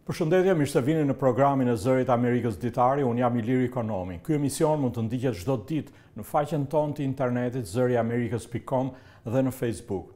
Përshëndetje, mirë se vini në programin e Zërit Amerikës Ditari, unë jam Iliri Ekonomi. Ky emision mund të ndiqet çdo ditë në faqen tonë të internetit zëriamerikës.com dhe në Facebook.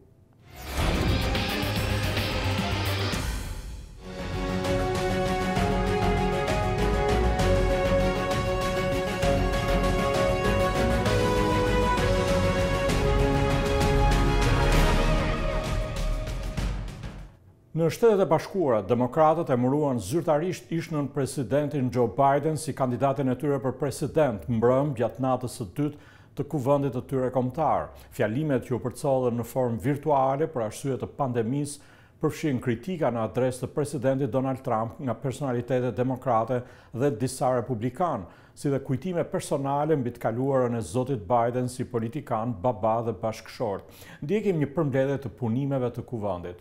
Në Shtetet e Bashkuara, demokratët emëruan zyrtarisht ishnën presidentin Joe Biden si kandidatin e tyre për president mbrëmë gjatë natës së dytë të kuvendit të tyre kombëtar. Fjalimet që u përcollën në formë virtuale për arsye të pandemisë përfshin kritika në adresë të presidentit Donald Trump nga personalitetet demokrate dhe disa republikanë, si dhe kujtime personale mbi të kaluarën e zotit Biden si politikan, baba dhe bashkëshort. Ndjekim një përmbledhje të punimeve të kuvendit.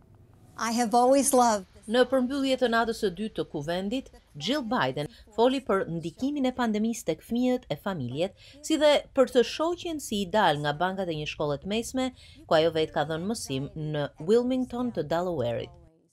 Në përmbyllje të natës së dytë të kuvendit, Jill Biden foli për ndikimin e pandemisë tek fëmijët e familjet, si dhe për të shoqen si i dal nga bankat e një shkolle të mesme, ku ajo vetë ka dhënë mësim në Wilmington të Delawareit.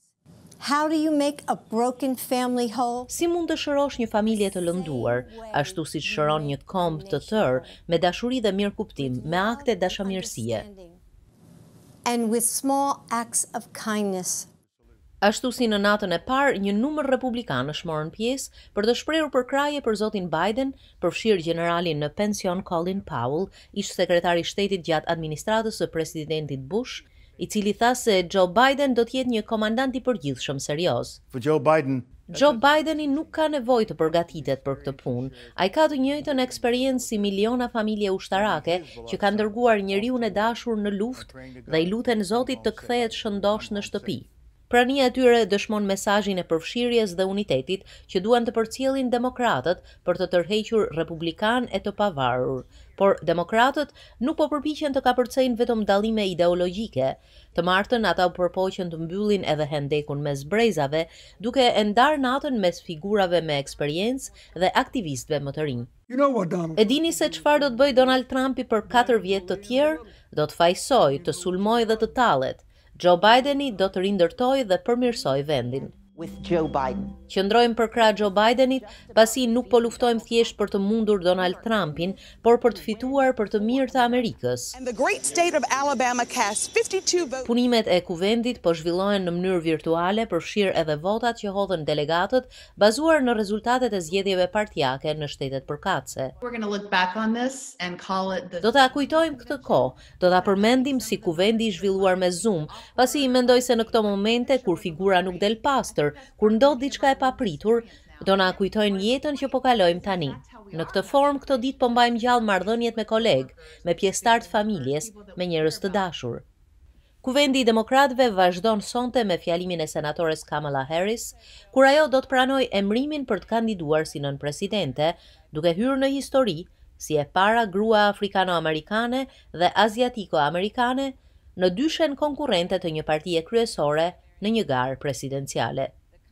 Si mund të shërosh një familje të lënduar, ashtu si shëron një komb të tërë me dashuri dhe mirëkuptim, me akte dashamirësie? And with small acts of kindness. Ashtu si në natën e parë, një numër republikanësh morën pjesë për të shprehur përkraje për zotin Biden, përfshirë gjeneralin në pension Colin Powell, ish sekretari i shtetit gjatë administratës së presidentit Bush, i cili tha se Joe Biden do të jetë një komandant i përgjithshëm serioz. Joe Bideni nuk ka nevojë të përgatitet për këtë punë. Ai ka të njëjtën eksperiencë si miliona familje ushtarake që kanë dërguar njeriun e dashur në luftë dhe i luten Zotit të kthehet shëndosh në shtëpi. Prania e tyre dëshmon mesazhin e përfshirjes dhe unitetit që duan të përcjellin demokratët për të tërhequr republikan e të pavarur. Por demokratët nuk po përpiqen të kapërcejnë vetëm dallime ideologjike. Të martën ata u përpoqën të mbyllin edhe hendekun mes brezave, duke e ndarë natën mes figurave me eksperiencë dhe aktivistëve më të rinj. E dini se çfarë do të bëjë Donald Trumpi për 4 vjet të tjerë? Do të fajsojë, të sulmojë dhe të tallet. Joe Bideni do të rindërtojë dhe përmirësojë vendin. Qëndrojmë për krah Joe Bidenit, pasi nuk po luftojmë thjesht për të mundur Donald Trumpin, por për të fituar për të mirë të Amerikës. Punimet e kuvendit po zhvillohen në mënyrë virtuale, përfshirë edhe votat që hodhën delegatët, bazuar në rezultatet e zgjedhjeve partijake në shtetet përkatëse. Do ta kujtojmë këtë kohë, do ta përmendim si kuvendi i zhvilluar me Zoom, pasi mendoj se në këto momente kur figura nuk del pastër, kur ndodh diçka e papritur, do na kujtojnë jetën që po kalojmë tani. Në këtë formë, këto ditë po mbajmë gjallë marrëdhëniet me kolegë, me pjesëtar të familjes, me njerëz të dashur. Kuvendi i demokratëve vazhdon sonte me fjalimin e senatores Kamala Harris, kur ajo do të pranojë emërimin për të kandiduar si nënpresidente, duke hyrë në histori si e para grua afrikano-amerikane dhe aziatiko-amerikane në dyshen konkurrente të një partie kryesore në një garë presidenciale.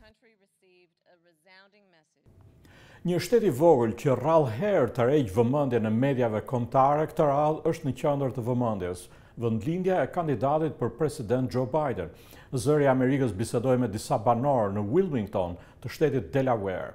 Një shtet i vogël që rrallëherë tërheq vëmendjen e mediave kombëtare, këtë radhë është në qendër të vëmendjes, vendlindja e kandidatit për president Joe Biden. Zëri i Amerikës bisedoi me disa banorë në Wilmington të shtetit Delaware.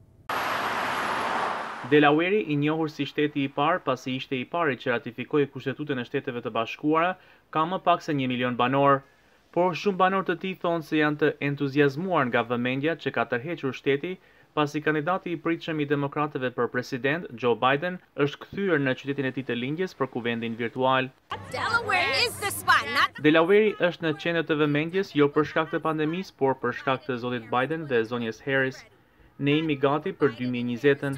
Delaware, i njohur si shteti i parë pasi ishte i pari që ratifikoi Kushtetutën e Shteteve të Bashkuara, ka më pak se 1 milion banor. Por shumë banor të tij thonë se janë të entuziazmuar nga vëmendja që ka tërhequr shteti, pasi kandidati i pritshëm i demokratëve për president, Joe Biden, është kthyer në qytetin e tij të lindjes për kuvendin virtual. Delaware është në qendër të vëmendjes jo për shkak të pandemisë, por për shkak të zotit Biden dhe zonjes Harris. Ne jemi gati për 2020-ën.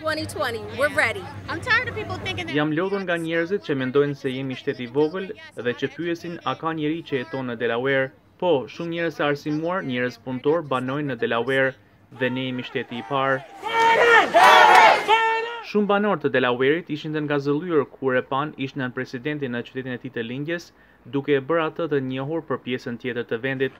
Jam lodhur nga njerëzit që mendojnë se jemi shtet i vogël dhe që pyesin a ka njeri që jeton në Delaware. Po, shumë njerëz të arsimuar, njerëz punëtor banojnë në Delaware dhe ne jemi shteti i parë. Shumë banorë të Delawareit ishin të ngazëllyer kur e pan ish nën presidentin në qytetin e tij të lindjes, duke e bërë atë të njohur për pjesën tjetër të vendit.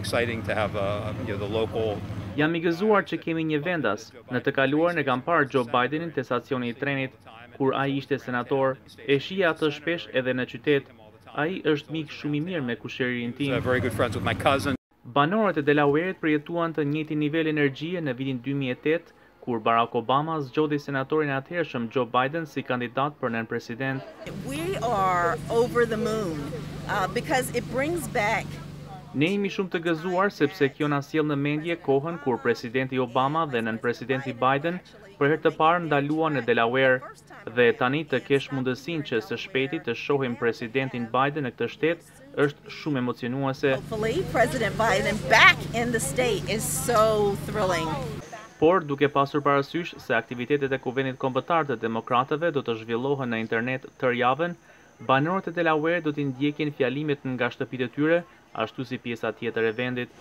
Jam i gëzuar që kemi një vendas. Në të kaluarën e kam parë Joe Bidenin te stacioni i trenit, kur ai ishte senator, e shija atë shpesh edhe në qytet. Ai është mik shumë i mirë me kushëririn tim. Banorët e Delawaret përjetuan të njëjtin nivel energjie në vitin 2008, kur Barack Obama zgjodhi senatorin e atëhershëm Joe Biden si kandidat për nën president. We are over the moon because it brings back. Ne jemi shumë të gëzuar sepse kjo na sjell në mendje kohën kur presidenti Obama dhe nën presidenti Biden për herë të parë ndaluan në Delaware dhe tani të kesh mundësinë që së shpejti të shohim presidentin Biden në këtë shtet është shumë emocionuese. Hopefully, President Biden back in the state is so thrilling. Por duke pasur parasysh se aktivitetet e Kuvendit Kombëtar të Demokratëve do të zhvillohen në internet tërë javën, banorët e Delaware do t'i ndjekin fjalimet nga shtëpitë e tyre, ashtu si pjesa tjetër e vendit.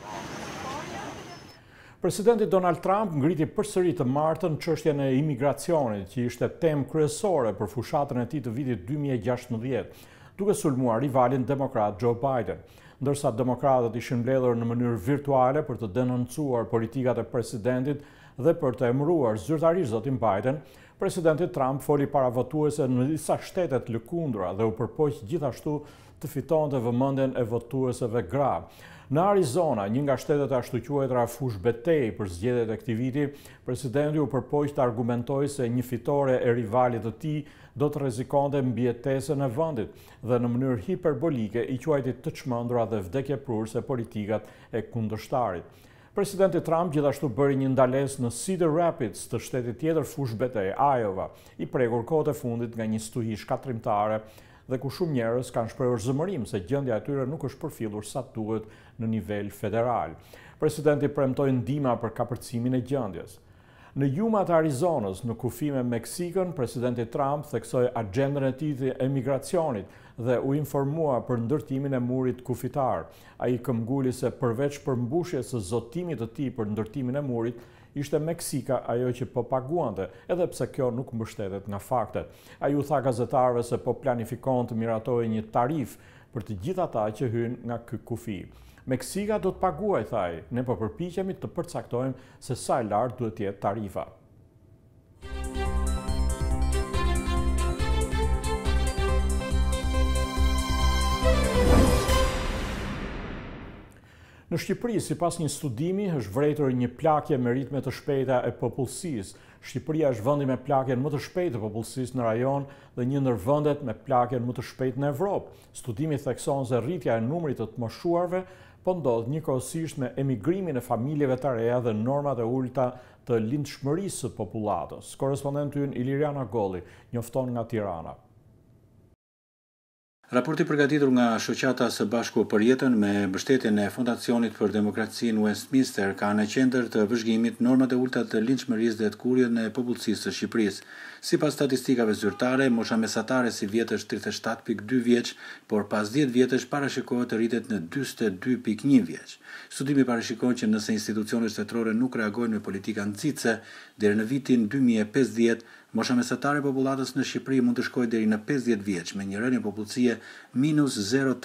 Presidenti Donald Trump ngriti përsëri të martën çështjen e imigracionit, që ishte temë kryesore për fushatën e tij të vitit 2016, duke sulmuar rivalin demokrat Joe Biden. Ndërsa demokratët ishin mbledhur në mënyrë virtuale për të denoncuar politikat e presidentit dhe për të emëruar zyrtarisht zotin Biden, presidenti Trump foli para votuese në disa shtete të lëkundura dhe u përpoq gjithashtu të fitonte vëmendjen e votuesve gra. Në Arizona, një nga shtetet e ashtu quajtura fush betejë për zgjedhjet e këtij viti, presidenti u përpoq të argumentojë se një fitore e rivalit të tij do të rrezikonte mbijetesën e vendit dhe në mënyrë hiperbolike i quajti të çmendura dhe vdekjeprurëse politikat e kundërshtarit. Presidenti Trump gjithashtu bëri një ndalesë në Cedar Rapids, të shtetit tjetër fush betejë, Iowa, i prekur kohët e fundit nga një stuhi shkatrimtare dhe ku shumë njerëz kanë shprehur zëmërim se gjendja e tyre nuk është përfillur sa duhet në nivel federal. Presidenti premtoi ndihmë për kapërcimin e gjendjes. Në Yumat e Arizonës, në kufi me Meksikën, presidenti Trump theksoi agjendën e tij të emigracionit dhe u informua për ndërtimin e murit kufitar. Ai këmbguli se përveç përmbushjes së zotimit të tij për ndërtimin e murit, ishte Meksika ajo që po paguante, edhe pse kjo nuk mbështetet nga faktet. Ai u tha gazetarëve se po planifikon të miratojë një tarif për të gjithë ata që hyjnë nga ky kufi. Meksika do të paguajë, thaj, ne po përpiqemi të përcaktojmë se sa e lartë duhet të jetë tarifa. Në Shqipëri, sipas një studimi, është vërejtur një plakje me ritme të shpejta e popullsisë. Shqipëria është vendi me plakjen më të shpejtë të popullsisë në rajon dhe një ndër vendet me plakjen më të shpejtë në Evropë. Studimi thekson se rritja e numrit të moshuarve po ndodh njëkohësisht me emigrimin e familjeve të reja dhe normat e ulta të lindshmërisë së popullatës. Korrespondenti ynë Iliriana Golli njofton nga Tirana. Raporti përgatitur nga Shoqata së Bashku për Jetën me mbështetjen e Fondacionit për Demokracinë Westminster ka në qendër të vëzhgimit normat e ulta të lindshmërisë dhe të kurrjen e popullsisë së Shqipërisë. Sipas statistikave zyrtare, mosha mesatare si vjet është 37.2 vjeç, por pas 10 vjetësh parashikohet të rritet në 42.1 vjeç. Studimi parashikon që nëse institucionet shtetërore nuk reagojnë me politika nxitse, deri në vitin 2050 mosha mesatare e popullatës në Shqipëri mund të shkojë deri në 50 vjeç me një rënje popullsie minus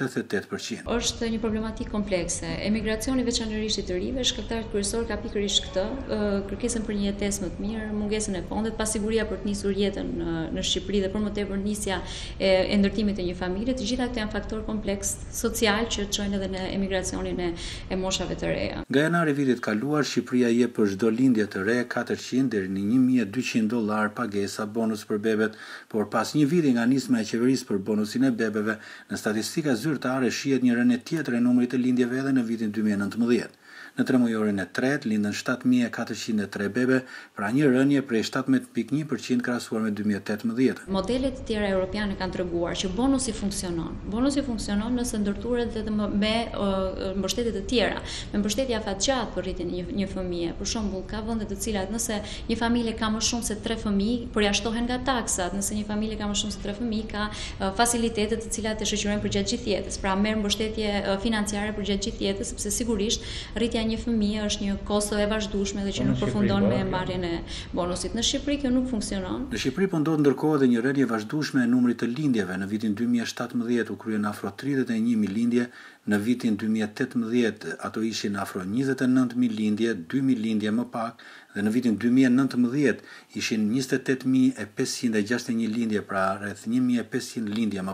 0.88%. Është një problematikë komplekse. Emigracioni veçanërisht i të rive, shkaktar kryesor ka pikërisht këtë, kërkesën për një jetesë më të mirë, mungesën e fondet, pasiguria për të nisur jetën në Shqipëri dhe për më tepër nisja e ndërtimit të një familje. Të gjitha këto janë faktor kompleks social që çojnë edhe në emigracionin e moshave të reja. Nga janari vitit kaluar, Shqipëria jep për çdo lindje të re 400 deri në $1.200 pagesa bonus për bebet, por pas një viti nga nisma e qeverisë për bonusin e bebeve, në statistika zyrtare shihet një rënje tjetër e numrit të lindjeve edhe në vitin 2019. Në 3 mujorin e tretë lindën 7.403 bebe, pra një rënje prej 17.1% krahasuar me 2018. Modelet e tjera europiane kanë treguar që bonusi funksionon. Bonusi funksionon nëse ndërturet edhe me mbështetje të tjera, me mbështetje afatgjat për rritjen e një fëmie. Për shembull, ka vende të cilat nëse një familje ka më shumë se 3 fëmijë, përjashtohen nga taksat. Nëse një familje ka më shumë se 3 fëmijë, ka facilitete të cilat e shoqërojnë përgjatë gjithë jetës. Pra merr mbështetje financiare përgjatë gjithë jetës, sepse sigurisht rritja një fëmijë është një kosto e vazhdueshme dhe që nuk përfundon me marrjen e bonusit. Në Shqipëri kjo nuk funksionon. Në Shqipëri po ndodh ndërkohë edhe një rrjedhje vazhdueshme e numrit të lindjeve. Në vitin 2017 u kryen afro 31.000 lindje, në vitin 2018 ato ishin afro 29.000 lindje, 2.000 lindje më pak, dhe në vitin 2019 ishin 28.561 lindje, pra rreth 1.500 lindje më pak.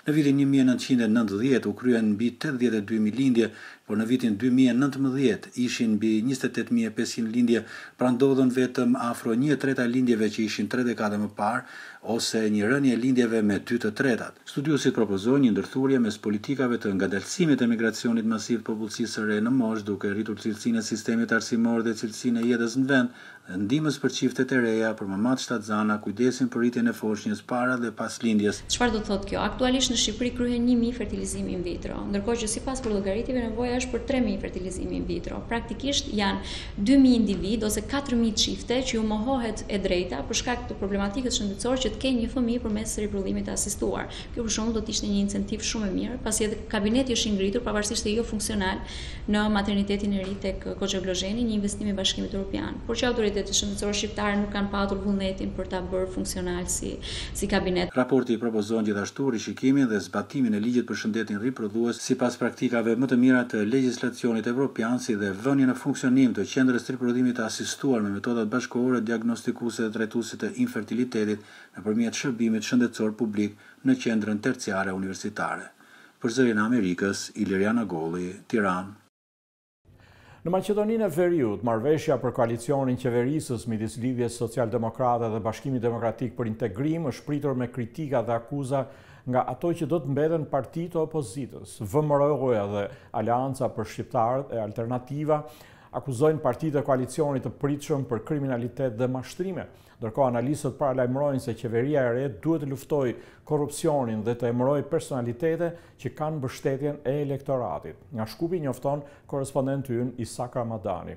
Në vitin 1990 u kryen mbi 82.000 lindje, por në vitin 2019 ishin mbi 28.500 lindje, pra ndodhen vetëm afro 1/3 lindjeve që ishin 3 dekade më parë, ose një rënje lindjeve me 2/3. Studiuesit propozojnë një ndërthurje mes politikave të ngadalësimit e migracionit masiv të popullsisë së re në moshë, duke rritur cilësinë e sistemit arsimor dhe cilësinë e jetës në vend, dhe ndihmës për çiftet e reja, për mamat shtatzana, kujdesin për rritjen e foshnjës para dhe pas lindjes. Çfarë do thotë kjo? Aktualisht në Shqipëri kryhen 1.000 fertilizimi in vitro, ndërkohë që sipas llogaritjeve nevoja është për 3.000 fertilizimi in vitro. Praktikisht janë 2.000 individ ose 4.000 çifte që u mohohet e drejta për shkak të problematikës shëndetësore që të kenë një fëmijë përmes riprodhimit të asistuar. Kjo për shembull do të ishte një incentiv shumë i mirë, pasi edhe kabineti është i ngritur pavarësisht se jo funksional në maternitetin e ri tek Koçë Vlozheni, një investim i Bashkimit Evropian. Por që autoritetet shëndetësore shqiptare nuk kanë patur vullnetin për ta bërë funksional si kabinet. Raporti propozon gjithashtu rishikimin dhe zbatimin e ligjit për shëndetin riprodhues sipas praktikave më të mira të legjislacionit evropian, si dhe vënien në funksionim të qendrës riprodhimit të asistuar me metodat bashkëkohore diagnostikuese dhe trajtuese të infertilitetit nëpërmjet shërbimit shëndetësor publik në qendrën terciare universitare. Për Zërin e Amerikës, Iliriana Golli, Tiranë. Në Maqedoninë e Veriut, marrëveshja për koalicionin qeverisës midis Lidhjes Social-Demokrate dhe Bashkimit Demokratik për Integrim është pritur me kritika dhe akuza nga ato që do të mbeten partitë të opozitës. VMRO-ja dhe Aleanca për Shqiptarët e Alternativa akuzojnë partitë e koalicionit të pritshëm për kriminalitet dhe mashtrime. Ndërkohë analistët paralajmërojnë se qeveria e re duhet të luftojë korrupsionin dhe të emërojë personalitete që kanë mbështetjen e elektoratit. Nga Shkupi njofton korrespondenti ynë Isak Ramadani.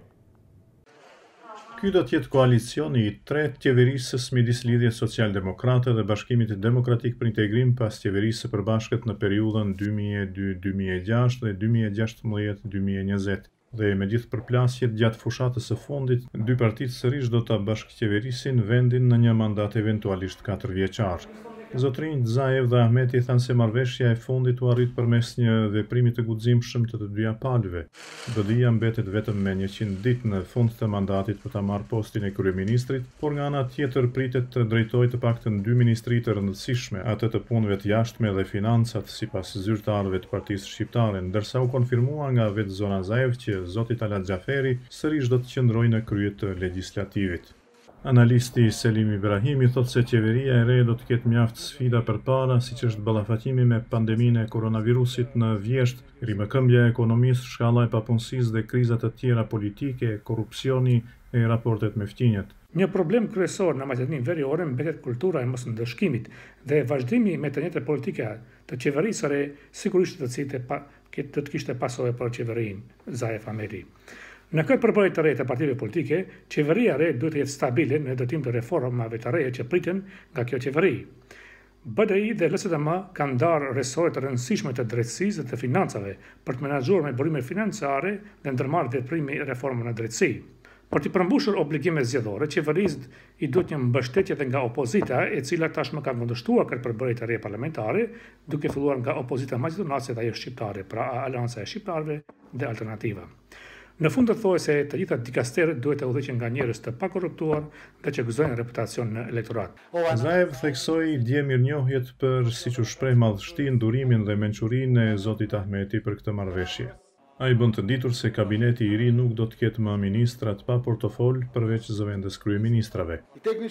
Ky do të jetë koalicioni i tretë qeverisës midis Lidhjes Social-Demokrate dhe Bashkimit Demokratik për Integrim pas qeverisë së përbashkët në periudhën 2002-2006 dhe 2016-2020. Dhe me gjithë përplasjet gjatë fushatës së fundit, dy partitë sërish do ta bashkëqeverisin vendin në një mandat eventualisht 4 vjeçar. Zotrinjt Zaev dhe Ahmeti thanë se marrëveshja e fundit u arrit përmes një veprimi të guximshëm të dyja palëve. BDI-ja mbetet vetëm me 100 ditë në fund të mandatit për ta marrë postin e kryeministrit, por nga ana tjetër pritet të drejtojë të paktën 2 ministri të rëndësishme, atë të punëve të jashtme dhe financat, sipas zyrtarëve të Partisë Shqiptare, ndërsa u konfirmua nga vetë zona Zaev që zoti Talat Xhaferi sërish do të qëndrojë në krye të legjislativit. Analisti Selim Ibrahimi thotë se qeveria e re do të ketë mjaft sfida përpara, siç është ballafaqimi me pandeminë e koronavirusit në vjesht, rimëkëmbja e ekonomisë, shkalla e papunësisë dhe kriza të tjera politike, korrupsioni e raportet me fqinjet. Një problem kryesor në Maqedoninë Veriore mbetet kultura e mosndëshkimit dhe vazhdimi me të njëjtat politika të qeverisë së re, sigurisht të kishte pasojë për qeverinë Zaev Ahmeti. Në këtë përbërje të re të partive politike, qeveria e re duhet të jetë stabile në ndërtim të reformave të reja që priten nga kjo qeveri. BDI dhe LSDM kanë ndarë resore të rëndësishme të drejtësisë dhe të financave për të menaxhuar me burime financiare dhe ndërmarrë veprime reforma në drejtësi. Për të përmbushur obligime zgjedhore, qeverisë i duhet një mbështetje edhe nga opozita, e cila tashmë ka kundërshtuar këtë përbërje të re parlamentare, duke filluar nga opozita maqedonase dhe ajo shqiptare, pra Aleanca e Shqiptarëve dhe Alternativa. Në fund të thotë se të gjitha dikasterët duhet të udhëheqen nga njerëz të pakorruptuar dhe që gëzojnë reputacion në elektorat. Zaev theksoi dje mirënjohjet për, siç u shpreh, madhështinë, durimin dhe mençurinë e zotit Ahmeti për këtë marrëveshje. Ai bën të ditur se kabineti i ri nuk do të ketë më ministrat pa portofol përveç zëvendës kryeministrave.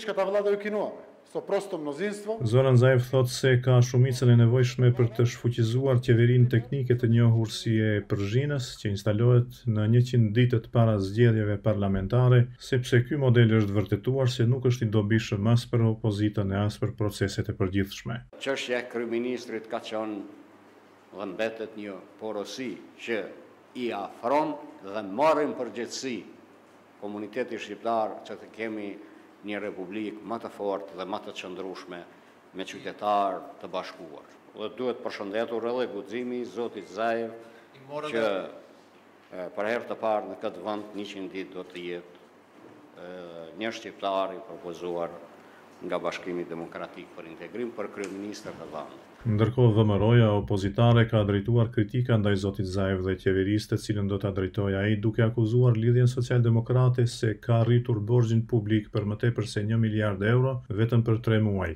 Zoran Zaev thotë se ka shumicën e nevojshme për të shfuqizuar qeverinë teknike të njohur si e Përzhinës, që instalohet në 100 ditët para zgjedhjeve parlamentare, sepse ky model është vërtetuar se nuk është i dobishëm as për opozitën e as për proceset e përgjithshme. Çështja e kryeministrit ka qenë dhe mbetet një porosi që i afron dhe marrin përgjegjësi komuniteti shqiptar që të kemi një republikë më të fortë dhe më të qëndrueshme me qytetarë të bashkuar. Dhe duhet përshëndetur edhe guximi i zotit Zaev që për herë të parë në këtë vend 100 ditë do të jetë një shqiptar i propozuar nga Bashkimi Demokratik për Integrim për kryeministër të vendit. Ndërkohë VMRO-ja opozitare ka drejtuar kritika ndaj zotit Zaev dhe qeverisë, të cilën do ta drejtojë ai, duke akuzuar Lidhjen Social-Demokrate se ka rritur borxhin publik për më tepër se 1 miliard euro vetëm për 3 muaj.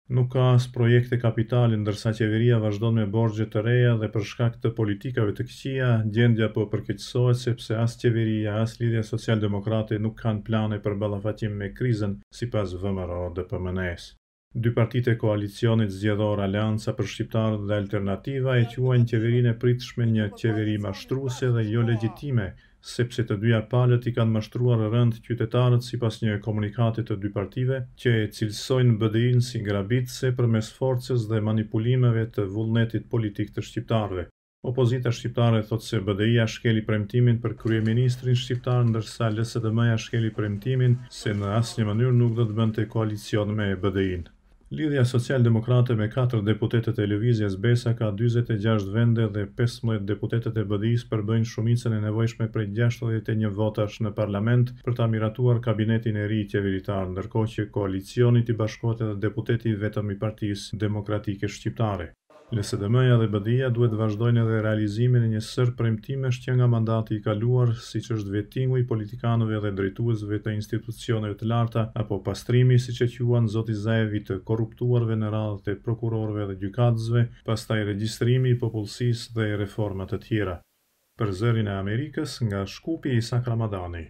Nuk ka as projekte kapitali, ndërsa qeveria vazhdon me borxhe të reja dhe për shkak të politikave të këqija, gjendja po përkeqësohet sepse as qeveria, as Lidhja Social-Demokrate nuk kanë plane për ballafaqim me krizën, sipas VMRO-DPMNE-s. Dy partitë e koalicionit zgjedhor Aleanca për Shqiptarët dhe Alternativa e quajnë qeverinë e pritshme një qeveri mashtruese dhe jo legjitime, sepse të dyja palët i kanë mashtruar rënd qytetarët sipas një komunikati të dy partive që e cilësojnë BDI-n si grabitëse përmes forcës dhe manipulimeve të vullnetit politik të shqiptarëve. Opozita shqiptare thotë se BDI-ja shkeli premtimin për kryeministrin shqiptar, ndërsa LSDM-ja shkeli premtimin se në asnjë mënyrë nuk do të bënte koalicion me BDI-n. Lidhja Social-Demokrate me 4 deputetët e Lëvizjes Besa ka 46 vende dhe 15 deputetët e BDI-s përbëjnë shumicën e nevojshme prej 61 votash në parlament për ta miratuar kabinetin e ri qeveritar, ndërkohë që koalicioni i bashkohet edhe deputeti vetëm i Partisë Demokratike Shqiptare. LSDM-ja dhe BDI-ja duhet vazhdojnë edhe realizimin e një sër premtimesh që nga mandati i kaluar, siç është vettingu i politikanëve dhe drejtuesve të institucioneve të larta apo pastrimi, siç e quajnë zoti Zaevi, të korruptuarve në radhë të prokurorëve dhe gjykatësve, pastaj regjistrimi i popullsisë dhe reforma të tjera. Për Zërin e Amerikës, nga Shkupi, Isak Ramadani.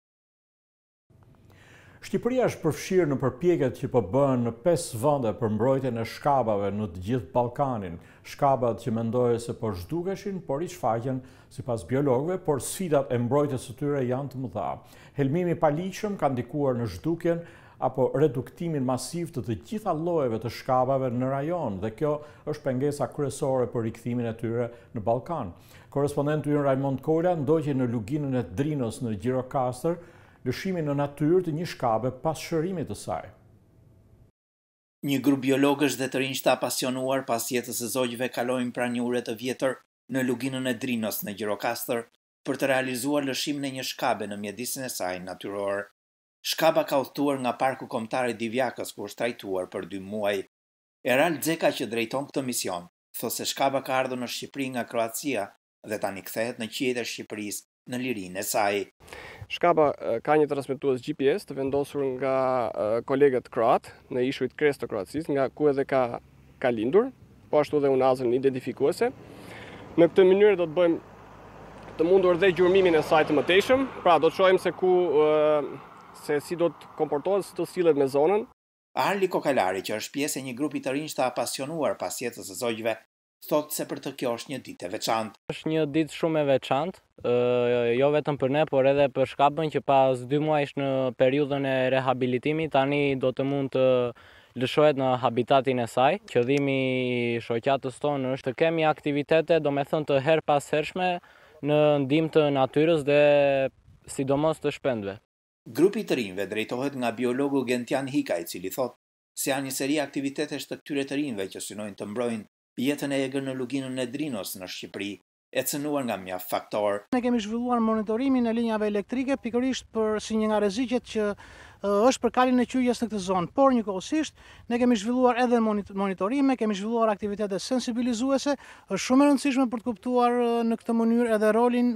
Shqipëria është përfshirë në përpjekjet që po bëhen në 5 vende për mbrojtjen e shkabave në të gjithë Ballkanin. Shkabat që mendohet se po zhdukeshin, por i shfaqen sipas biologëve, por sfidat e mbrojtjes së tyre janë të mëdha. Helmimi i paligjshëm ka ndikuar në zhdukjen apo reduktimin masiv të gjitha llojeve të shkabave në rajon, dhe kjo është pengesa kryesore për rikthimin e tyre në Ballkan. Korrespondenti ynë Raimond Kola ndoqi në luginën e Drinos në Gjirokastër lëshimin në natyrë të një shkabe pas shërimit të saj. Një grup biologësh dhe të rinj të apasionuar pas jetës së zogjve kalojnë pranë një ure të vjetër në luginën e Drinos në Gjirokastër për të realizuar lëshimin e një shkabe në mjedisin e saj natyror. Shkaba ka udhëtuar nga Parku Kombëtar i Divjakës ku është trajtuar për 2 muaj. Eral Xeka që drejton këtë mision thotë se shkaba ka ardhur në Shqipëri nga Kroacia dhe tani kthehet në qiejt e Shqipërisë në lirinë e saj. Shkaba ka një transmetues GPS të vendosur nga kolegët kroat në ishujt Kres të Kroacisë, nga ku edhe ka lindur, po ashtu dhe unazën identifikuese. Në këtë mënyrë do të bëjmë të mundur dhe gjurmimin e saj të mëtejshëm, pra do të shohim se si do të komportohet, si do të sillet me zonën. Arli Kokalari, që është pjesë e një grupi të rinj të apasionuar pas jetës së zogjve, thotë se për të kjo është një ditë e veçantë. Është një ditë shumë e veçantë, jo vetëm për ne, por edhe për shkabën që pas 2 muajsh në periudhën e rehabilitimit, tani do të mund të lëshohet në habitatin e saj. Qëllimi i shoqatës tonë është të kemi aktivitete, domethënë të her pas hershme në ndihmë të natyrës dhe sidomos të shpendëve. Grupi të rinjve drejtohet nga biologu Gentian Hika, i cili thotë se janë një seri aktivitetesh të këtyre të rinjve që synojnë të mbrojnë jetën e egër në luginën e Drinos në Shqipëri, e cënuar nga mjaft faktor. Ne kemi zhvilluar monitorimin e linjave elektrike pikërisht për si një nga rreziqet që është për kalin e qyjes në këtë zonë, por njëkohësisht ne kemi zhvilluar edhe monitorime, kemi zhvilluar aktivitete sensibilizuese. Është shumë e rëndësishme për të kuptuar në këtë mënyrë edhe rolin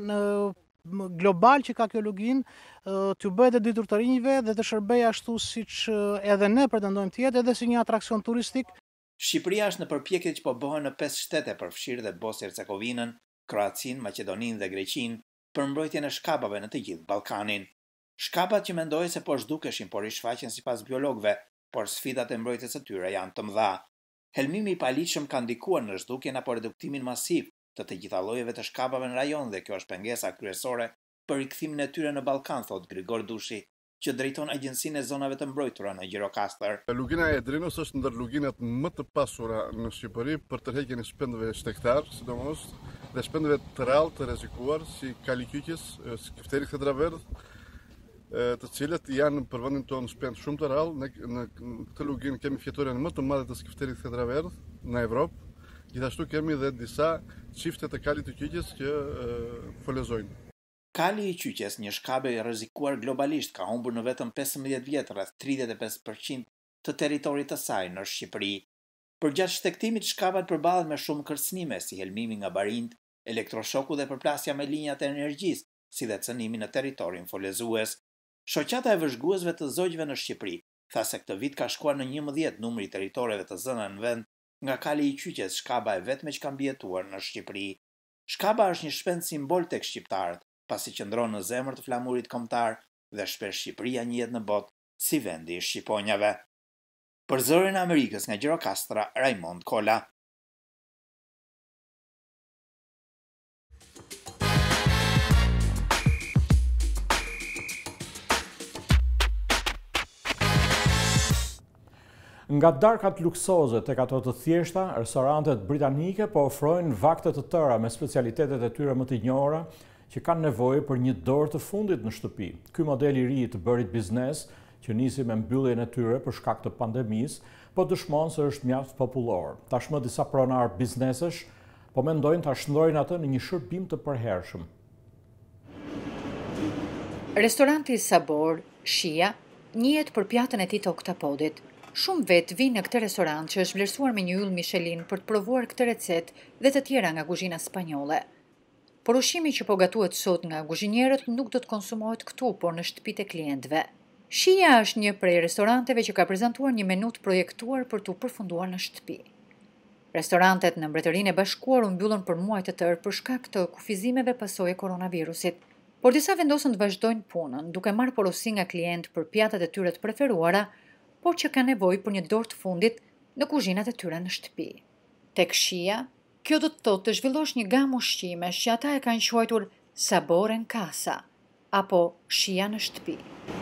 global që ka kjo lugin, të bëhet e ditur të rinjve dhe të shërbej ashtu siç edhe ne pretendojmë të jetë, edhe si një atraksion turistik. Shqipëria është në përpjekjet që po bëhen në 5 shtete përfshirë dhe Bosnjë-Hercegovinën, Kroacinë, Maqedoninë dhe Greqinë për mbrojtjen e shkabave në të gjithë Ballkanin. Shkabat që mendohet se po zhdukeshin, por i shfaqen sipas biologëve, por sfidat e mbrojtjes së tyre janë të mëdha. Helmimi i paligjshëm ka ndikuar në zhdukjen apo reduktimin masiv të gjitha llojeve të shkabave në rajon dhe kjo është pengesa kryesore për rikthimin e tyre në Ballkan, thot Grigor Dushi, që drejton agjencinë e zonave të mbrojtura në Gjirokastër. Lugina e Drinos është ndër luginat më të pasura në Shqipëri për tërheqjen e shpendëve shtektar, sidomos, dhe shpendëve të rrallë të rrezikuar si kalikyqjes, skifteri xedraverdh, të cilët janë për vendin tonë shpend shumë të rrallë. Në këtë luginë kemi fjetorën më të madhe të skifterit xedraverdh në Evropë. Gjithashtu kemi dhe disa çifte të kalit të kyqjes që folezojnë. Kali i kyqjes, një shkabe e rrezikuar globalisht, ka humbur në vetëm 15 vjet rreth 35% të territorit të saj në Shqipëri. Përgjatë shtektimit, shkabat përballen me shumë kërcënime, si helmimi nga barind, elektroshoku dhe përplasja me linjat e energjisë, si dhe cënimi në territorin folezues. Shoqata e vëzhguesve të zogjve në Shqipëri Tha se këtë vit ka shkuar në 11 numri i territoreve të zëna në vend nga kali i qyqes Shkaba e vetme që ka mbijetuar në Shqipëri. Shkaba është një shpend simbol tek shqiptarët, pasi qëndron në zemër të flamurit kombëtar dhe shpesh Shqipëria njihet në botë si vendi i shqiponjave. Për Zërin e Amerikës nga Gjirokastra, Raimond Kola. Nga darkat luksoze tek ato të thjeshta, restorantet britanike po ofrojnë vakte të tëra me specialitetet e tyre më të njohura që kanë nevojë për një dorë të fundit në shtëpi. Ky model i ri të bërit biznes, që nisi me mbylljen e tyre për shkak të pandemisë, po dëshmon se është mjaft popullor. Tashmë disa pronar biznesesh po mendojnë ta shndrojnë atë në një shërbim të përhershëm. Restoranti Sabor, Shia, njihet për pjatën e tij të oktapodit. Shumë vetë vinë në këtë restorant që është vlerësuar me një yll Michelin për të provuar këtë recet dhe të tjera nga kuzhina spanjolle. Por ushqimi që po gatuhet sot nga kuzhinierët nuk do të konsumohet këtu, por në shtëpitë e klientëve. Shia është një prej restoranteve që ka prezantuar një menu të projektuar për të përfunduar në shtëpi. Restorantet në Mbretërinë e Bashkuar u mbyllën për muaj të tërë për shkak të kufizimeve pasojë koronavirusit, por disa vendosën të vazhdojnë punën, duke marrë porosi nga klientë për pjatat e tyre të preferuara, por që ka nevojë për një dorë të fundit në kuzhinat e tyre në shtëpi. Tek Shia, kjo do të thotë të zhvillosh një gamë ushqimesh që ata e kanë quajtur Sabor en Casa, apo Shia në shtëpi.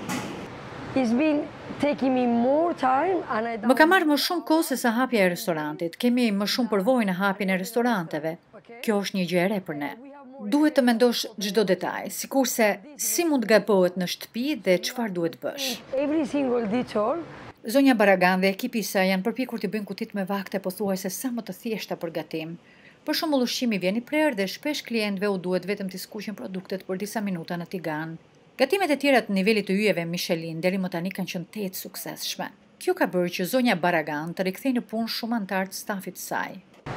Më ka marrë më shumë kohë se sa hapja e restorantit. Kemi më shumë përvojë në hapjen e restoranteve. Kjo është një gjë e re për ne. Duhet të mendosh çdo detaj, sikurse si mund të gabohet në shtëpi dhe çfarë duhet bësh. Zonja Baragan dhe ekipi i saj janë përpjekur të bëjnë kutit me vakte pothuajse sa më të thjeshta për gatim. Për shembull, ushqimi vjen i prerë dhe shpesh klientëve u duhet vetëm të skuqin produktet për disa minuta në tigan. Gatimet e tjera të nivelit të yjeve Michelin deri më tani kanë qenë të suksesshme. Kjo ka bërë që zonja Baragan të rikthejë në punë shumë anëtar të stafit të saj.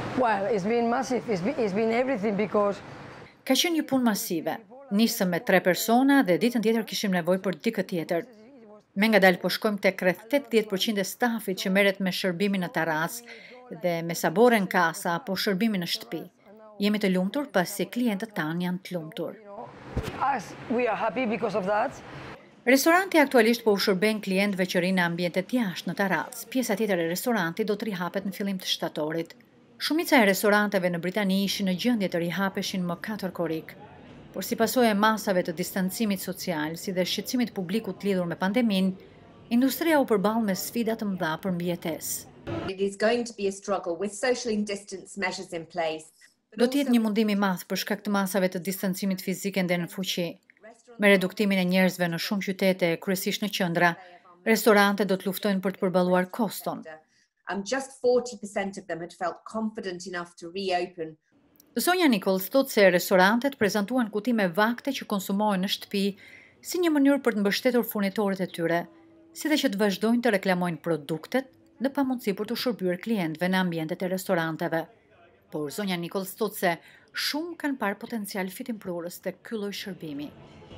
Ka qenë një punë masive. Nisëm me 3 persona dhe ditën tjetër kishim nevojë për dikë tjetër. Me ngadalë po shkojmë tek rreth 80% e stafit që merret me shërbimin në terrasë dhe me Sabor en Casa apo shërbimin në shtëpi. Jemi të lumtur pasi klientët tanë janë të lumtur. Restoranti aktualisht po u shërben klientëve që rinë në ambientet jashtë në terrasë. Pjesa tjetër e restorantit do të rihapet në fillim të shtatorit. Shumica e restoranteve në Britani ishin në gjendje të rihapeshin më 4 korrik. Por si pasojë e masave të distancimit social, si dhe shqetësimit publikut lidhur me pandemin, industria u përball me sfida të mëdha për mbijetesë. Do të jetë një mundim i madh për shkak të masave të distancimit fizik ende në fuqi. Me reduktimin e njerëzve në shumë qytete, kryesisht në qendra, restorantet do të luftojnë për të përballuar koston. Just 40% of them had felt confident enough to reopen. Zonja Nichols thotë se restorantet prezantuan kuti me vakte që konsumohen në shtëpi si një mënyrë për të mbështetur furnitorët e tyre, si dhe që të vazhdojnë të reklamojnë produktet në pamundësi për të shërbyer klientëve në ambientet e restoranteve. Por zonja Nichols thotë se shumë kanë parë potencial fitimprurës tek ky lloj shërbimi.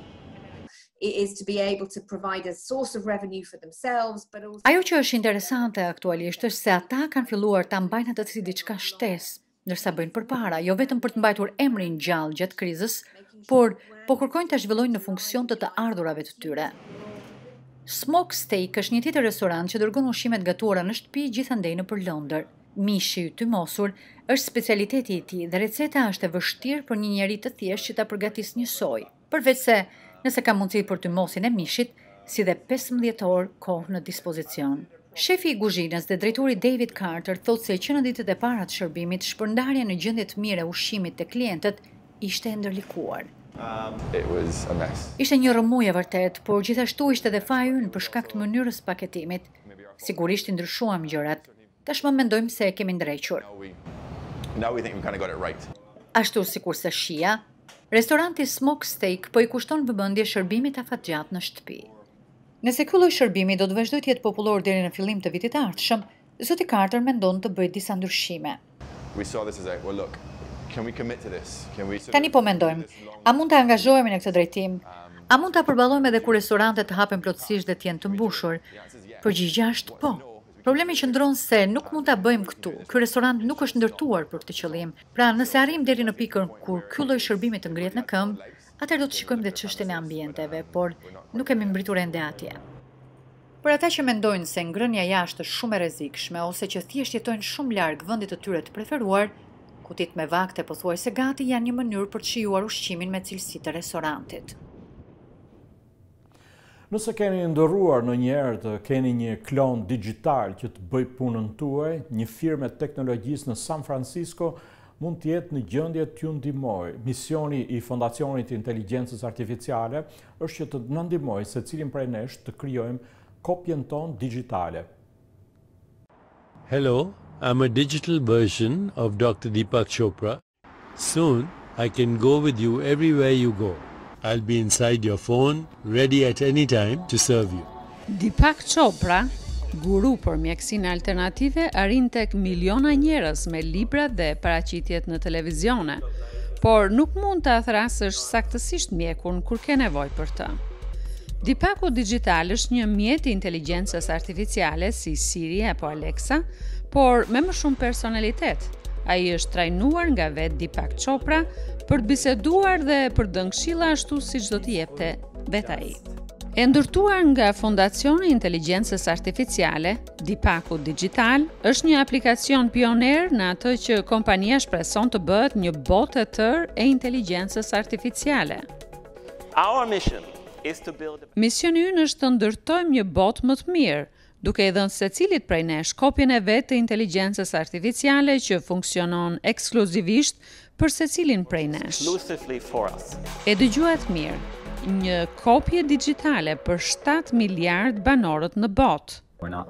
Ajo që është interesante aktualisht është se ata kanë filluar ta mbajnë atë si diçka shtesë, ndërsa bëjnë përpara, jo vetëm për të mbajtur emrin gjallë gjatë krizës, por po kërkojnë ta zhvillojnë në funksion të ardhurave të tyre. Smoke Steak është një tjetër restorant që dërgon ushqimet gatuara në shtëpi gjithandej nëpër Londër. Mishi i tymosur është specialiteti i tij dhe receta është e vështirë për një njerëz të thjeshtë që ta përgatisë një soj, përveç se nëse ka mundësi për tymosin e mishit, si dhe 15 orë kohë në dispozicion. Shefi i kuzhinës dhe drejtori David Carter thotë se që në ditët e para të shërbimit, shpërndarja në gjendje të mirë e ushqimit te klientët ishte ndërlikuar. Ishte një rrëmujë vërtet, por gjithashtu ishte edhe faji ynë për shkak të mënyrës paketimit. Sigurisht i ndryshuam gjërat. Tashmë mendojmë se e kemi ndrequr. Ashtu sikurse Shia, restoranti Smoke Steak po i kushton vëmendje shërbimit afatgjat në shtëpi. Nëse ky lloj shërbimi do të vazhdojë të jetë popullor deri në fillim të vitit të ardhshëm, zoti Carter mendon të bëjë disa ndryshime. Tani po mendojmë, a mund të angazhohemi në këtë drejtim? A mund ta përballojmë edhe kur restorantet hapen plotësisht dhe të jenë të mbushur? Përgjigjja është po. Problemi qëndron se nuk mund ta bëjmë këtu. Ky restorant nuk është ndërtuar për këtë qëllim. Pra, nëse arrim deri në pikën kur ky lloj shërbimi të ngrihet në këmbë, atëherë do të shikojmë dhe çështjen e ambienteve, por nuk kemi mbritur ende atje. Për ata që mendojnë se ngrënia jashtë është shumë e rrezikshme ose që thjesht jetojnë shumë larg vendit të tyre të preferuar, kutit me vakte pothuajse gati janë një mënyrë për të shijuar ushqimin me cilësi të restorantit. Nëse keni ndërruar në njerë të keni një klon digital që të bëj punën tuaj, një firmë e teknologjisë në San Francisco mund të jetë në gjendje t'ju ndihmojë. Misioni i Fondacionit të Inteligjencës Artificiale është që të na ndihmojë secilin prej nesh të krijojmë kopjen tonë digjitale. Hello, I'm a digital version of Dr. Deepak Chopra. Soon, I can go with you everywhere you go. I'll be inside your phone, ready at any time to serve you. Deepak Chopra, guru për mjekësinë alternative, arrin tek miliona njerëz me libra dhe paraqitjet në televizione, por nuk mund të thrasësh saktësisht mjekun kur ke nevojë për të. Deepaku digital është një mjet i inteligjencës artificiale si Siri apo Alexa, por me më shumë personalitet. Ai është trajnuar nga vetë Deepak Chopra për të biseduar dhe për të dhënë këshilla ashtu siç do t'i jepte vetë ai. E ndërtuar nga Fondacioni i Inteligjencës Artificiale, Deepaku Digital është një aplikacion pioner në atë që kompania shpreson të bëhet një botë e tërë e inteligjencës artificiale. Misioni ynë është të ndërtojmë një botë më të mirë, duke i dhënë secilit prej nesh kopjen e vetë të inteligjencës artificiale që funksionon ekskluzivisht për secilin prej nesh. E dëgjuat mirë, një kopje digjitale për 7 miliard banorët në botë.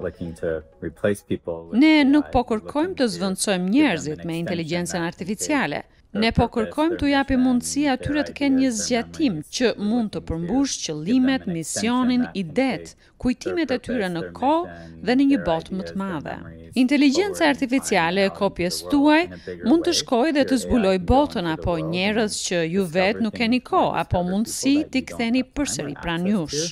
Ne nuk po kërkojmë të zvendësojmë njerëzit me inteligjencën artificiale. Ne po kërkojmë t'u japim mundësi atyre të kenë një zgjatim që mund të përmbush qëllimet, misionin, idet, kujtimet e tyre në kohë dhe në një botë më të madhe. Inteligjenca artificiale e kopjes tuaj mund të shkojë dhe të zbulojë botën apo njerëz që ju vetë nuk keni kohë apo mundësi t'i ktheni përsëri pranë jush.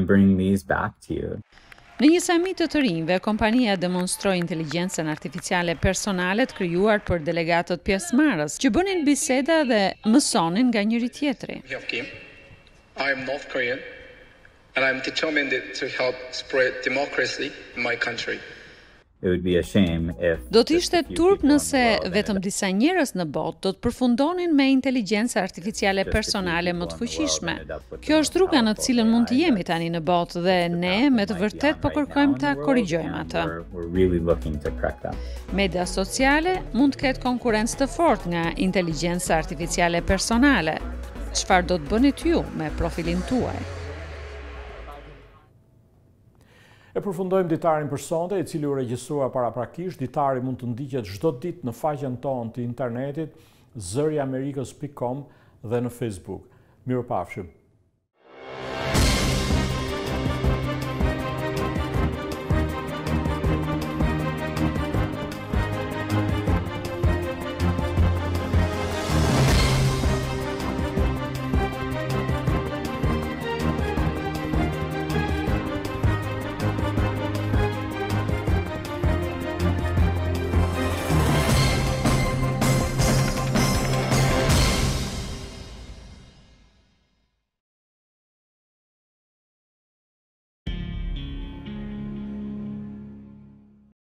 Në një samit të rinjve, kompania demonstroi inteligjencën artificiale personale të krijuar për delegatët pjesëmarrës, që bënin biseda dhe mësonin nga njëri tjetri. I am North Korean and I am determined to help spread democracy in my country. Do të ishte turp nëse vetëm disa njerëz në botë do të përfundonin me inteligjencë artificiale personale më të fuqishme. Kjo është rruga në të cilën mund të jemi tani në botë dhe ne me të vërtet po kërkojmë ta korrigjojmë atë. Media sociale mund të ketë konkurrencë të fortë nga inteligjenca artificiale personale. Çfarë do të bëni ju me profilin tuaj? E përfundojmë ditarin për sonte, i cili u regjistrua paraprakisht. Ditari mund të ndiqet çdo ditë në faqen tonë të internetit zëriamerikës.com dhe në Facebook. Mirupafshim.